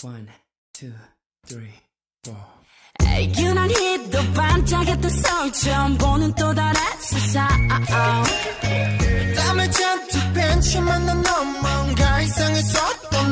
One, two, three, four. 유난히도 반짝였던 성처럼 보는 또 다른 세상 땀을 잔뜩 벤치만 난 넌 뭔가 이상했었던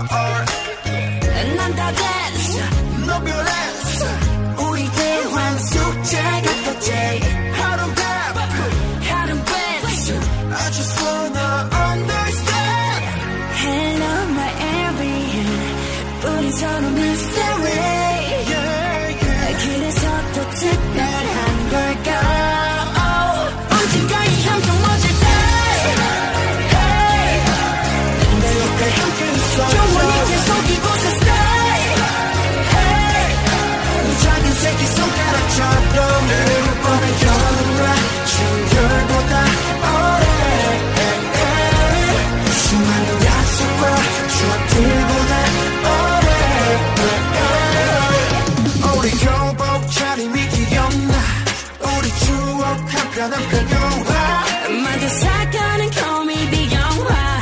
난 다 됐어 너 별했어 우리 대화는 숙제 같았지 하루는 바쁘 하루는 뺐어 I just wanna understand Hello my alien 우리 서로 mystery 그래서 더 특별한 걸까 언젠가 이 함성 멎을 때 내 옆에 함께 있어 영원히 계속 이곳에 stay 이 작은 새끼 손가락처럼 내게 뻔해져라 친구보다 오래 수많은 약속과 추억들보다 오래 우리 교복 차림이 기억나 우리 추억 한편 한편 영화 만든 사건은 코미디 영화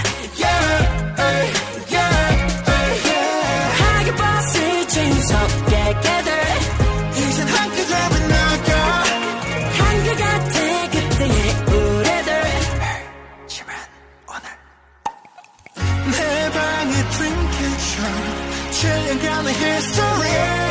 하게 봤을 재밌었게 깨들 이젠 함께 잡은 나가 한결 같아 그때의 우리들 지만 오늘 내 방의 트윈켓처럼 7년간의 history